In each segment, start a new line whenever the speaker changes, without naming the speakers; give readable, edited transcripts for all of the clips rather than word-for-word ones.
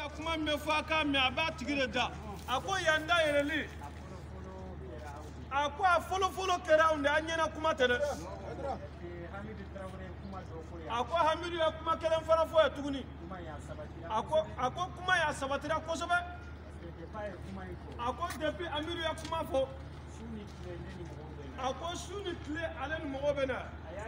ka kuma me fa ka me aba tigire da ako yanda yereli ako folo kera unde anyena kuma tele ako hamidu ya kuma kelen fara fo ya tuguni ako kuma ya sabatira kosobe ako depuis amiru ya kuma fo ako suni kle alen mogo bena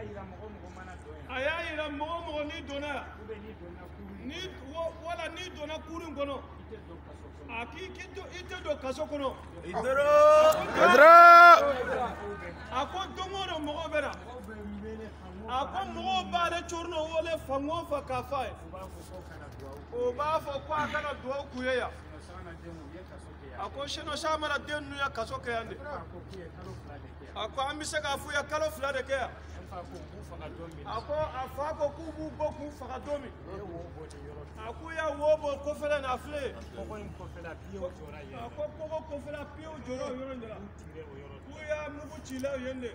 aya ira mogo ni dona ni wala ni dona kurin kono aki kito ite do kaso kono idro ako dongoro mogo bena ako mogo bale chorno wole fango fa kafai o ba fo kwa kana do kuyeya ako sheno shamara dennu ya kaso ke yande ako ambise ka fu ya kalo fula de ke ako afako kubu boku faka domi ako ya wobo ko fela na fle ako ko fela pio joro yoro ndela ku ya mubu chila yende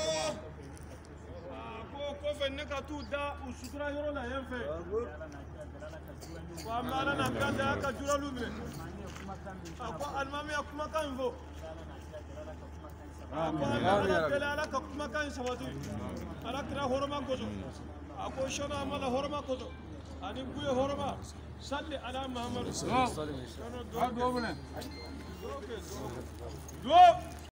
ako ko fe ne ka tu da usutura yoro la yenfe wa mala na kanda ka jura lumbe ako almami ya kuma kan vo ako ala ka kuma kan sabati ala kira horoma kozo ako shona mala horoma kozo ani buye horoma salli ala muhammad sallallahu alaihi wasallam do